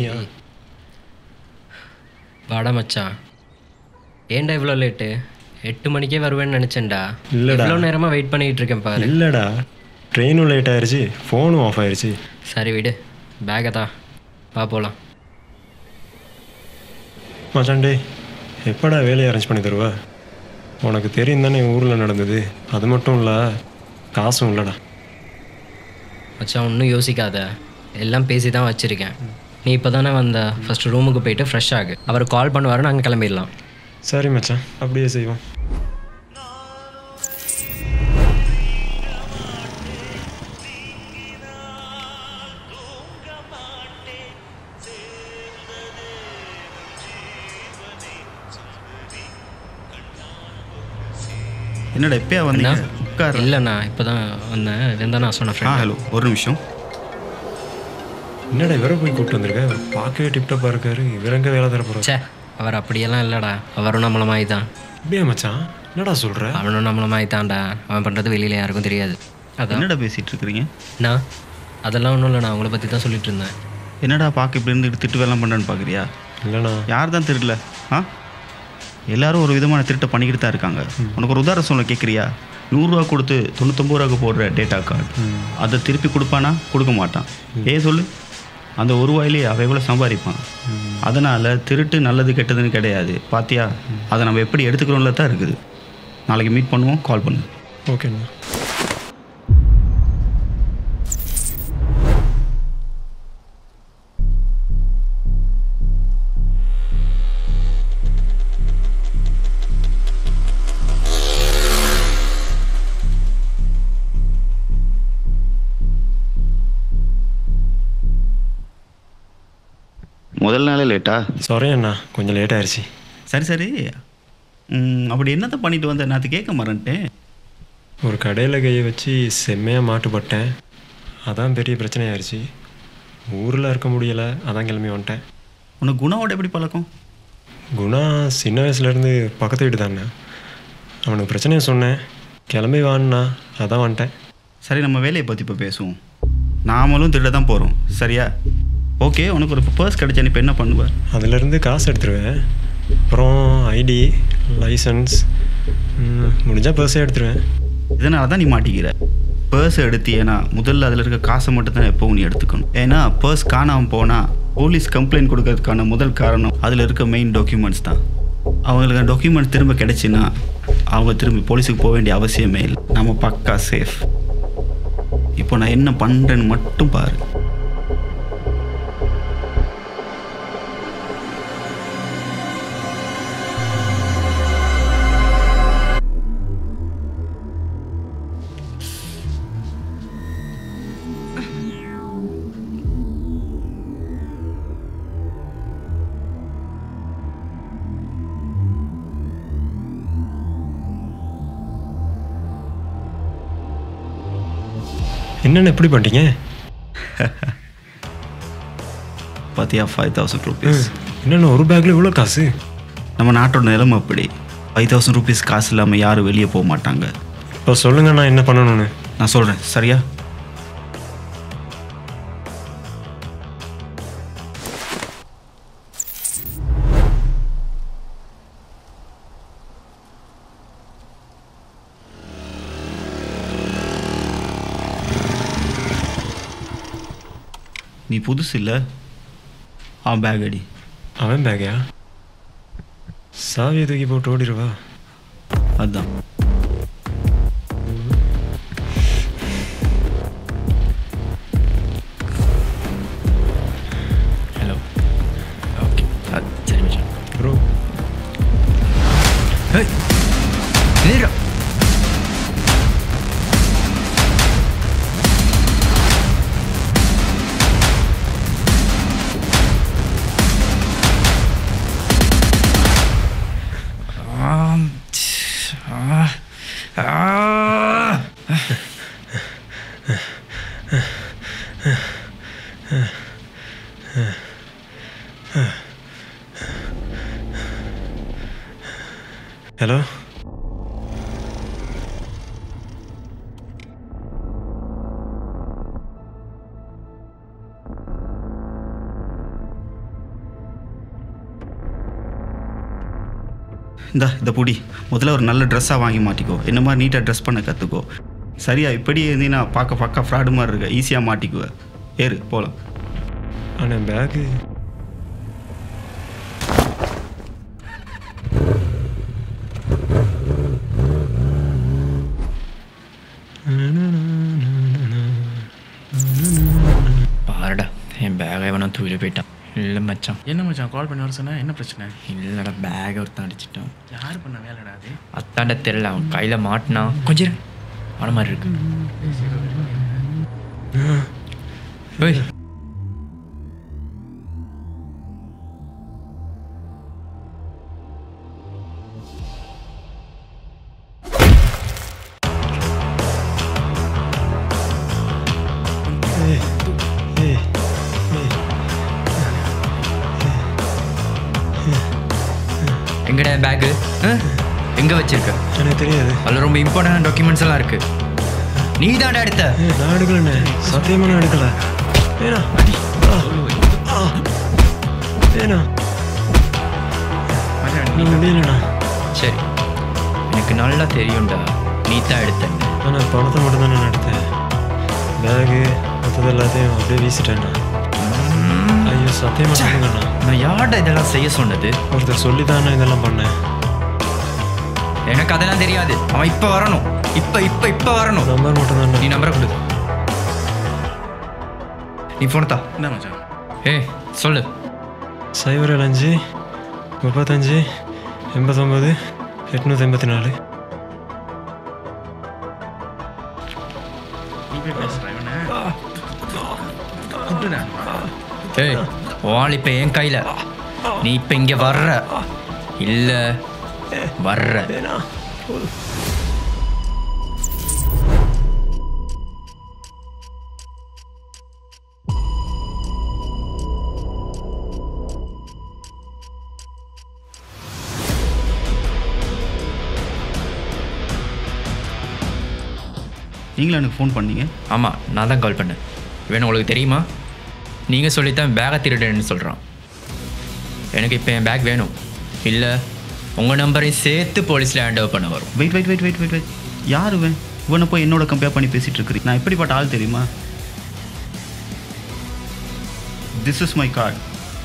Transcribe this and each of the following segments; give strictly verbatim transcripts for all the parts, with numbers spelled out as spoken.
நீயா? வாடா மச்சான். ஏன்டா இவ்வளோ லேட்டு? எட்டு மணிக்கே வருவேன்னு நினச்சேன்டா. இல்லைடா, இவ்வளோ நேரமாக வெயிட் பண்ணிகிட்டு இருக்கேன் பாரு. இல்லைடா, ட்ரெயினும் லேட் ஆயிடுச்சு, ஃபோனும் ஆஃப் ஆயிடுச்சு. சரி விடு, பேக்கை தான் வா போகலாம். மச்சான்டே, எப்படா வேலையை அரேஞ்ச் பண்ணி தருவா? உனக்கு தெரியும் தானே என் ஊரில் நடந்தது. அது மட்டும் இல்லை, காசும் இல்லைடா. மச்சான் ஒன்றும் யோசிக்காத, எல்லாம் பேசி தான் வச்சுருக்கேன். நீ இப்போ தானே வந்த, ஃபஸ்ட்டு ரூமுக்கு போயிட்டு ஃப்ரெஷ் ஆகு. அவர் கால் பண்ணுவார், நாங்கள் கிளம்பிடலாம். சரி மச்சான், அப்படியே செய்வோம். என்னடா எப்பயா வந்தீங்க? உட்கார். இல்லைண்ணா இப்போ தான் வந்தேன். இருந்தால் நான் சொன்ன ஃப்ரெண்ட். ஹலோ, ஒரு நிமிஷம். என்னடா இவரை போய் கூப்பிட்டு வந்திருக்க? பார்க்கவே டிப்டப்பாக இருக்காரு. இவர் எங்கே வேலை தர போகிறோம்? சே, அவர் அப்படியெல்லாம் இல்லைடா. அவரும் நம்மள மாதிரி தான். அப்படியே மச்சான், என்னடா சொல்கிற? அவனும் நம்மள மாதிரி தான்டா. அவன் பண்ணுறது வெளியில் யாருக்கும் தெரியாது. அதான் என்னடா பேசிகிட்டு இருக்கிறீங்க? நான் அதெல்லாம் ஒன்றும் இல்லை, நான் அவங்கள பற்றி தான் சொல்லிட்டு இருந்தேன். என்னடா பார்க்க இப்படி இருந்து திட்டு வேலை பண்ணுறேன்னு பார்க்குறியா? இல்லைண்ணா. யார் தான் திருடல? ஆ, எல்லாரும் ஒரு விதமான திருட்டை பண்ணிக்கிட்டு தான் இருக்காங்க. உனக்கு ஒரு உதாரணம் சொல்ல கேட்குறியா? நூறுரூவா கொடுத்து தொண்ணூத்தொம்பது ரூபாய்க்கு போடுற டேட்டா கார்டு, அதை திருப்பி கொடுப்பானா? கொடுக்க மாட்டான். ஏன் சொல்லு? அந்த ஒரு ரூபாயிலே அவன் எவ்வளோ சம்பாதிப்பான். அதனால் திருட்டு நல்லது கெட்டதுன்னு கிடையாது. பாத்தியா, அதை நம்ம எப்படி எடுத்துக்கிறோம்ல தான் இருக்குது. நாளைக்கு மீட் பண்ணுவோம், கால் பண்ணு. ஓகேண்ணா. முதல் நாளே லேட்டா? சாரி அண்ணா, கொஞ்சம் லேட் ஆயிடுச்சு. சரி சரி, அப்படி என்னதான் பண்ணிட்டு வந்தேன்? நான் அது கேட்க மறந்துட்டேன். ஒரு கடையில் கையை வச்சு செம்மையாக மாட்டுப்பட்டேன். அதான் பெரிய பிரச்சனையாயிருச்சு. ஊரில் இருக்க முடியலை, அதான் கிளம்பி வந்துட்டேன். உனக்கு குணாவோட எப்படி பழக்கம்? குணா சின்ன வயசுலேருந்து பக்கத்து வீட்டு தானே. அவனுக்கு பிரச்சனையை சொன்னேன், கிளம்பி வான்னா, அதான் வந்துட்டேன். சரி, நம்ம வேலையை பற்றி இப்போ பேசுவோம். நாமளும் திருட தான் போகிறோம், சரியா? ஓகே, உனக்கு ஒரு பர்ஸ் கிடைச்சா நீ இப்போ என்ன பண்ணுவேன்? அதிலேருந்து காசு எடுத்துருவேன். அப்புறம் ஐடி, லைசன்ஸ், முடிஞ்சால் பர்ஸே எடுத்துருவேன். இதனால தான் நீ மாட்டிக்கிற. பர்ஸ் எடுத்தியேன்னா முதல்ல அதில் இருக்க காசை மட்டும் தான் எப்போவும் நீ எடுத்துக்கணும். ஏன்னா பர்ஸ் காணாமல் போனால் போலீஸ் கம்ப்ளைண்ட் கொடுக்கறதுக்கான முதல் காரணம் அதில் இருக்க மெயின் டாக்குமெண்ட்ஸ் தான். அவங்களுக்கு டாக்குமெண்ட்ஸ் திரும்ப கிடைச்சின்னா அவங்க திரும்பி போலீஸுக்கு போக வேண்டிய அவசியமே இல்லை. நம்ம பக்கா சேஃப். இப்போ நான் என்ன பண்ணுறேன்னு மட்டும் பாரு. என்னென்ன எப்படி பண்ணிட்டீங்க? பார்த்தியா, ஃபைவ் தௌசண்ட் ருபீஸ். என்னென்ன ஒரு பேக்கில் இவ்வளோ காசு? நம்ம நாட்டோட நிலைமை அப்படி. ஃபைவ் தௌசண்ட் ருபீஸ் காசு இல்லாமல் யாரும் வெளியே போக மாட்டாங்க. இப்போ சொல்லுங்கள், நான் என்ன பண்ணணும்னு. நான் சொல்கிறேன், சரியா? நீ புதுசு இல்லை, அவன் பேக் அடி. அவன் பேக்கையா? சாவியை தூக்கி போட்டு ஓடிடுவா. அதுதான். ஹலோ. ஓகே, சரி மச்சான். ப்ரோ, ஹே நீரா ஹலோ. இந்த இந்த புடி முதல்ல ஒரு நல்ல ட்ரெஸ்ஸாக வாங்கி மாட்டிக்கோ. என்ன மாதிரி நீட்டாக ட்ரெஸ் பண்ண கற்றுக்கோ. சரியா? இப்படி இருந்தீங்கன்னா பார்க்க பக்கா ஃப்ராடு மாதிரி இருக்க, ஈஸியாக மாட்டிக்குவேன். ஏறு போகலாம். ஆனால் பேக்கு பாருடா என் பேகை வேணா தூக்கிட்டு போயிட்டான். இல்லை மச்சான். என்ன மச்சான் கால் பண்ணி வர சொன்னா என்ன பிரச்சனை? இல்லைடா பேகை ஒருத்தான் அடிச்சிட்டான். யார் பண்ண வேலைடா அது? அத்தாண்ட தெரியல, அவன் கையில் மாட்டினா கொஞ்சம் அவன மாதிரி இருக்கு. ஓய் எங்கடா பேக்கு? எங்கே வச்சிருக்க? எனக்கு தெரியாது. அதில் ரொம்ப இம்பார்ட்டன்ட் டாக்குமெண்ட்ஸ் எல்லாம் இருக்கு. நீ தாண்டா எடுத்த? நான் எடுக்கலண்ணே, சத்தியமாக நான் எடுக்கல. வேணா வேணா முடியலண்ணா. சரி எனக்கு நல்லா தெரியும்டா நீ தான் எடுத்த. ஆனால் பணத்தை மட்டும் தான் நான் எடுத்தேன். பேகு மற்றது எல்லாத்தையும் அப்படியே வீசிட்டேண்ணா. ஐயோ சத்தியமாக சொல்லுங்கண்ணா. நான் யார்டா இதெல்லாம் செய்ய சொன்னது? ஒருத்தர் சொல்லி தானே இதெல்லாம் பண்ணேன். எனக்கு அதெல்லாம் தெரியாது. அவன் இப்போ வரணும், இப்போ இப்போ இப்போ வரணும். நம்பர் மட்டும் தான். நீ நம்பரை கொடு. நீ போனதா? என்ன மச்சான்? ஏய் சொல்லு. சைபர் ஏழு அஞ்சு முப்பத்தஞ்சு எண்பத்தொம்பது எட்நூற்றி எண்பத்தி நாலு. நீ போய் பேசுகிறேன். ஏய் வாள் இப்போ என் கையில். நீ இப்போ இங்கே வர்ற இல்லை வர்ற? நீங்களும் எனக்கு ஃபோன் பண்ணீங்க? ஆமாம் நான் தான் கால் பண்ணேன். வேணும் உங்களுக்கு தெரியுமா? நீங்கள் சொல்லித்தான் பேகை திருடுன்னு சொல்கிறான். எனக்கு இப்போ என் பேக் வேணும், இல்லை உங்கள் நம்பரையும் சேர்த்து போலீஸில் ஹேண்ட் ஓவர் பண்ண வரும். Wait wait wait wait wait wait யார் இவன்? இவனை போய் என்னோட கம்பேர் பண்ணி பேசிகிட்டு இருக்கிறீங்க. நான் எப்படிப்பட்ட ஆள் தெரியுமா? This is my card.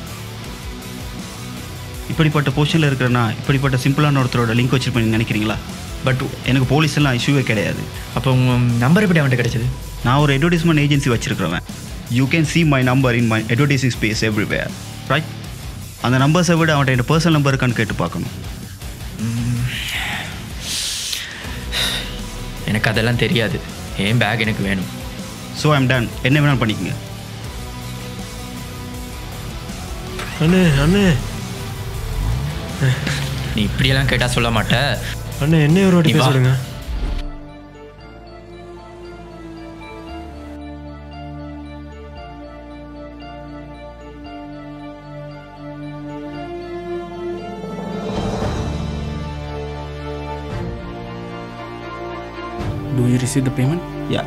இப்படிப்பட்ட பொசிஷனில் இருக்கிறேன்னா இப்படிப்பட்ட சிம்பிளான ஒருத்தரோட லிங்க் வச்சுருப்பேன் நினைக்கிறீங்களா? பட் எனக்கு போலீஸ் எல்லாம் இஷ்யூவே கிடையாது. அப்போ உங்கள் நம்பர் எப்படி அவன்கிட்ட கிடைச்சது? நான் ஒரு அட்வர்டைஸ்மெண்ட் ஏஜென்சி வச்சுருக்கிறவன். You can see my number in my advertising space everywhere, right? அந்த நம்பர்ஸை விட அவன்கிட்ட என் பர்சனல் நம்பர் இருக்கான்னு கேட்டு பார்க்கணும். எனக்கு அதெல்லாம் தெரியாது. என் பேக் எனக்கு வேணும். So I'm done. என்ன வேணாலும் பண்ணிக்கங்க. அண்ணே அண்ணே நீ இப்படியெல்லாம் கேட்டால் சொல்ல மாட்ட. அண்ணே என்ன ஒரு வாட்டி பேசுடுங்க. Do you receive the payment? Yeah.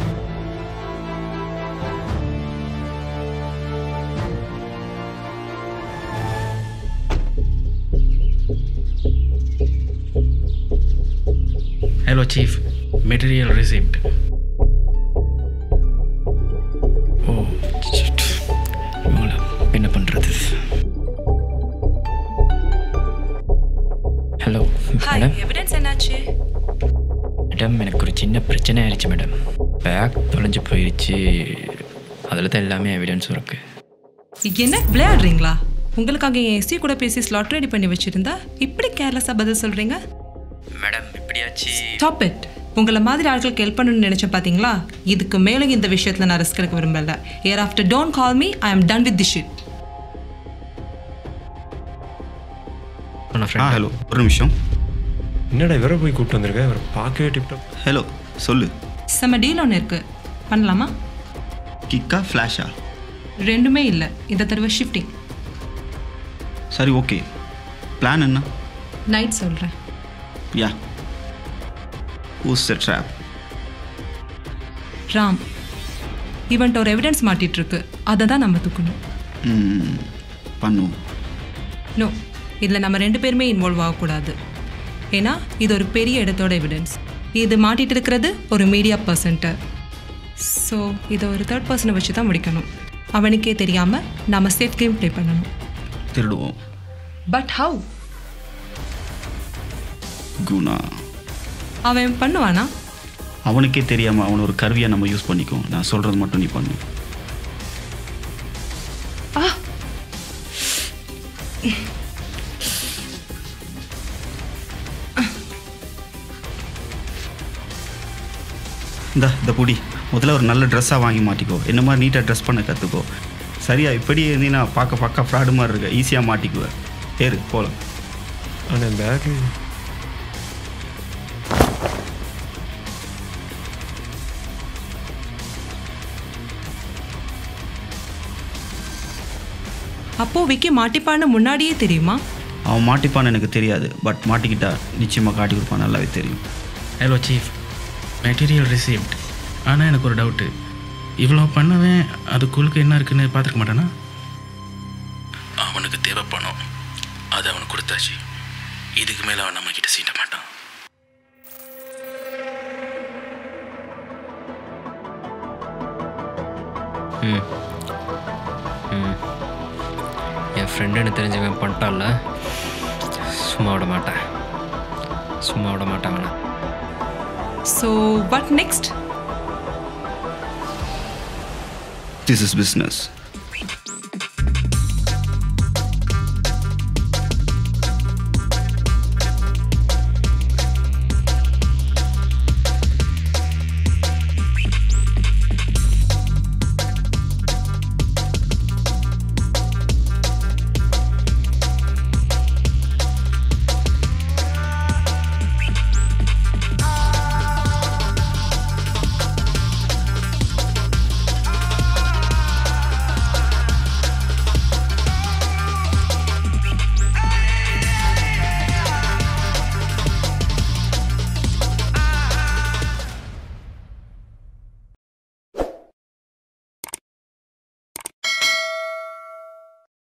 Hello chief, material received. ஓ என்ன பண்ணுறது? Hello madam. எவிடன்ஸ் என்னாச்சு? மேடம் எனக்கு ஒரு சின்ன பிரச்சனை ஆயிடுச்சு மேடம். பேக் தொலைஞ்சு போயிடுச்சு. அதில் தான் எல்லாமே எவிடன்ஸும் இருக்குது. என்ன விளையாடுறீங்களா? உங்களுக்காக என் எஸ்சி கூட பேசி ஸ்லாட் ரெடி பண்ணி வச்சுருந்தா இப்படி கேர்லெஸ்ஸாக பதில் சொல்கிறீங்க? மேடம் இப்படியாச்சு. Stop it. உங்களை மாதிரி ஆட்களுக்கு ஹெல்ப் பண்ணணும்னு நினச்சேன் பார்த்தீங்களா? இதுக்கு மேலும் இந்த விஷயத்தில் நான் ரிஸ்க் எடுக்க விரும்பல. Hereafter don't call me. I am done with the shit. Ah hello, ஒரு நிமிஷம். என்னடா இவரை போய் கூப்பிட்டு வந்திருக்கேன். இவரை பார்க்கவே டிப்டாப். ஹலோ சொல்லு. செம்ம டீல் ஒன்று இருக்குது, பண்ணலாமா? கிக்கா ஃப்ளாஷா? ரெண்டுமே இல்லை, இந்த தடவை ஷிஃப்டிங். சரி ஓகே, பிளான் என்ன? நைட் சொல்கிறேன். யா, who's the trap? ராம், இவன்ட்ட ஒரு எவிடன்ஸ் மாட்டிகிட்ருக்கு, அதை தான் நம்ம தூக்கணும். ம் பண்ணுவோம். நோ, இதில் நம்ம ரெண்டு பேருமே இன்வால்வ் ஆகக்கூடாது. ஏன்னா இது ஒரு பெரிய இடத்தோட எவிடன்ஸ். இது மாட்டிகிட்டு இருக்கிறது ஒரு மீடியா பர்சன்ட்டு. ஸோ இதை ஒரு தேர்ட் பர்சனை வச்சு தான் முடிக்கணும். அவனுக்கே தெரியாமல் நம்ம சேஃப் கேம் ப்ளே பண்ணணும். திருடுவோம். But how? குணா அவன் பண்ணுவானா? அவனுக்கே தெரியாமல் அவனை ஒரு கருவியாக நம்ம யூஸ் பண்ணிக்குவோம். நான் சொல்கிறது மட்டும் நீ பண்ணு. ஆ இந்த இந்த புடி முதல்ல ஒரு நல்ல ட்ரெஸ்ஸாக வாங்கி மாட்டிக்கோ. என்ன மாதிரி நீட்டாக ட்ரெஸ் பண்ண கற்றுக்கோ. சரியா இப்படி இருந்தீங்கன்னா பார்க்க பார்க்க ஃப்ராடு மாதிரி இருக்க, ஈஸியாக மாட்டிக்குவேன். ஏறு போகலாம். ஆனால் பேக்கு அப்போ விக்கி மாட்டிப்பான்னு முன்னாடியே தெரியுமா? அவன் மாட்டிப்பான்னு எனக்கு தெரியாது. பட் மாட்டிக்கிட்டா நிச்சயமாக காட்டி கொடுப்பான், நல்லாவே தெரியும். Hello chief, material received. ஆனால் எனக்கு ஒரு டவுட்டு, இவ்வளோ பண்ணவன் அதுக்குள்ளுக்கு என்ன இருக்குன்னு பார்த்துருக்க மாட்டானா? அவனுக்கு தேவை பணம், அது அவனுக்கு கொடுத்தாச்சு. இதுக்கு மேலே அவன் நம்மக்கிட்ட சீட்ட மாட்டான். ம் ம் என் ஃப்ரெண்டுன்னு தெரிஞ்சவன் பண்ணிட்டான்ல, சும்மா விட மாட்டேன், சும்மா விட மாட்டேன் வேணா. So what next? This is business.